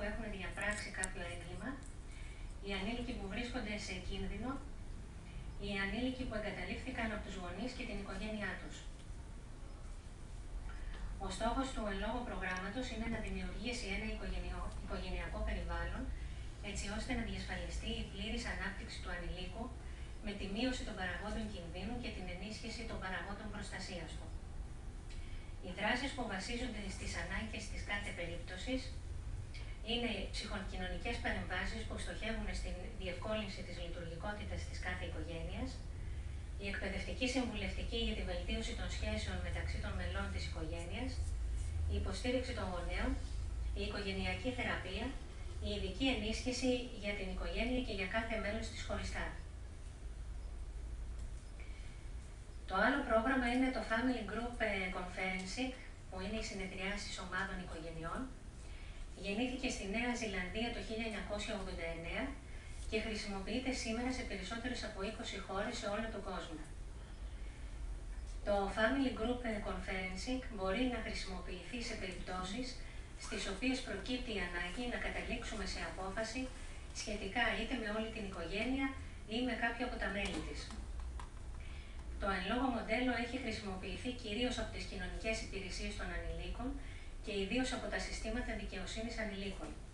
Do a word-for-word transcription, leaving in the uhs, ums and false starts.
έχουν διαπράξει κάποιο έγκλημα, οι ανήλικοι που βρίσκονται σε κίνδυνο, οι ανήλικοι που εγκαταλείφθηκαν από τους γονείς και την οικογένειά τους. Ο στόχος του εν λόγω προγράμματος είναι να δημιουργήσει ένα οικογενειακό περιβάλλον, έτσι ώστε να διασφαλιστεί η πλήρης ανάπτυξη του ανηλίκου με τη μείωση των παραγόντων κινδύνου και την ενίσχυση των παραγόντων προστασίας του. Οι δράσεις που βασίζονται στις ανάγκες της κάθε περίπτωσης είναι ψυχοκοινωνικές παρεμβάσεις που στοχεύουν στην διευκόλυνση της λειτουργικότητας της κάθε οικογένειας, η εκπαιδευτική συμβουλευτική για τη βελτίωση των σχέσεων μεταξύ των μελών της οικογένειας, η υποστήριξη των γονέων, η οικογενειακή θεραπεία, η ειδική ενίσχυση για την οικογένεια και για κάθε μέλος της χωριστά. Το άλλο πρόγραμμα είναι το Family Group Conferencing, που είναι οι συνεδριάσεις ομάδων οικογενειών. Γεννήθηκε στη Νέα Ζηλανδία το χίλια εννιακόσια ογδόντα εννέα και χρησιμοποιείται σήμερα σε περισσότερες από είκοσι χώρες σε όλο τον κόσμο. Το Family Group Conferencing μπορεί να χρησιμοποιηθεί σε περιπτώσεις στις οποίες προκύπτει η ανάγκη να καταλήξουμε σε απόφαση σχετικά είτε με όλη την οικογένεια ή με κάποιο από τα μέλη της. Το εν λόγω μοντέλο έχει χρησιμοποιηθεί κυρίως από τις κοινωνικές υπηρεσίες των ανηλίκων και ιδίως από τα συστήματα δικαιοσύνης ανηλίκων.